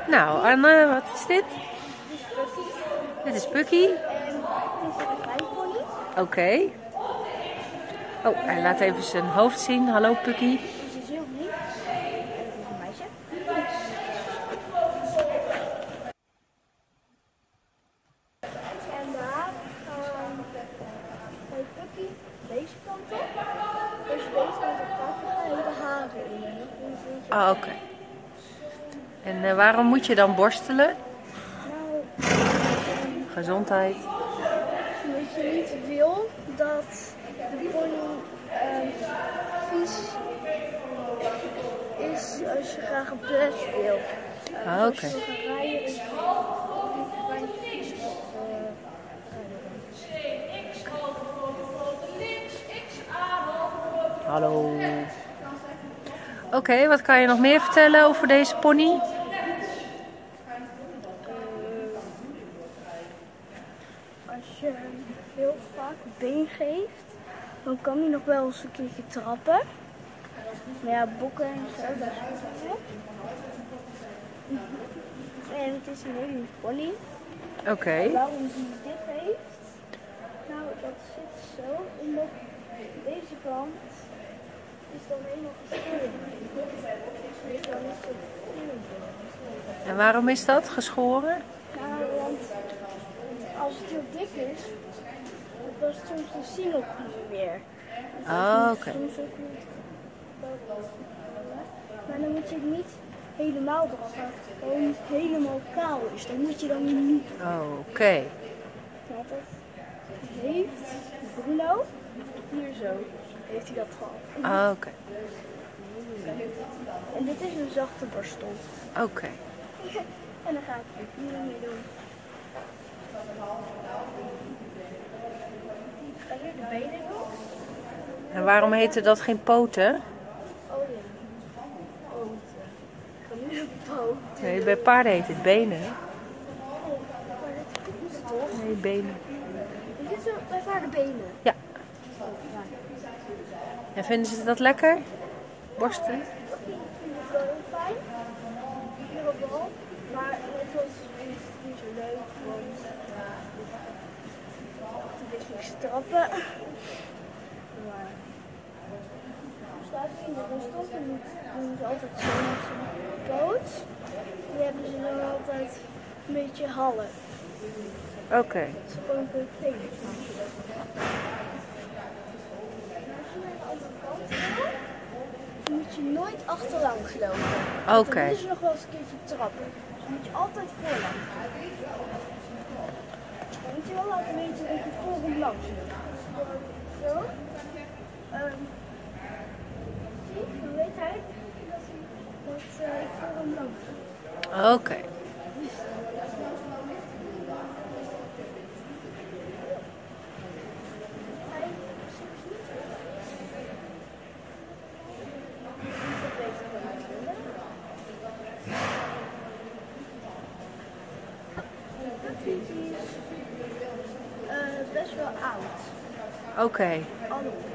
Nou, Anne, wat is dit? Dit is Pucky. Dit is een rijpony. Oké. Oh, hij laat even zijn hoofd zien. Hallo Pucky. Ze is heel lief. En dat is een meisje. En daar gaan bij Pucky deze kant op. Als je deze kant op gaat, dan ga je de haren in. Ah, oké. En waarom moet je dan borstelen? Nou, Gezondheid. omdat je niet wil dat de pony vies is als je graag een ples wil. Ah, oké. Als je gaat rijden is het vies. Hallo. Oké, wat kan je nog meer vertellen over deze pony? Als je hem heel vaak been geeft, dan kan hij nog wel eens een keertje trappen. Maar ja, bokken en zo, dat is goed. En het is een hele lief pony. Oké. Waarom hij dit heeft? Nou, dat zit zo, omdat deze kant is dan helemaal geschoren. Dus dan is het veel. En waarom is dat geschoren? Nou, want als het heel dik is, dan is het soms de single niet meer. Ah, oké. Soms ook niet. Maar dan moet je het niet helemaal eraf halen. Gewoon niet helemaal kaal is. Dat moet je dan niet doen. Oké. Want dat heeft Bruno hier zo. Heeft hij dat gehad. Ah, oké. En dit is een zachte borstel. Oké. En dan ga ik het hier mee doen. Ik ga hier de benen doen. En waarom heette dat geen poten? Oh ja. Poten. Ik ga nu een poot. Nee, bij paarden heet het benen. Hè? Oh, maar dat is het toch? Nee, benen. Dit is bij paardenbenen. Ja. En vinden ze dat lekker? Borsten? Ik vind het wel heel fijn. Hier op de hand. Maar net zoals vind ik het niet zo leuk. Want een beetje trappen. Maar staat in de ruststand en doen ze altijd zo met zijn poot. Die hebben ze dan altijd een beetje half. Oké. Dat is gewoon een teken. Dan moet je nooit achterlangs lopen. Oké. Dan moeten ze nog wel eens een keertje trappen. Dus dan moet je altijd voorlangs. Dan moet je wel laten weten dat je voor hem langs loopt. Zo. Zie, dan weet hij dat ik voor hem langs loop. Oké. Hij is soms niet zo vies. Dat weet ik wel natuurlijk. Dit is best wel oud. Oké. Allemaal.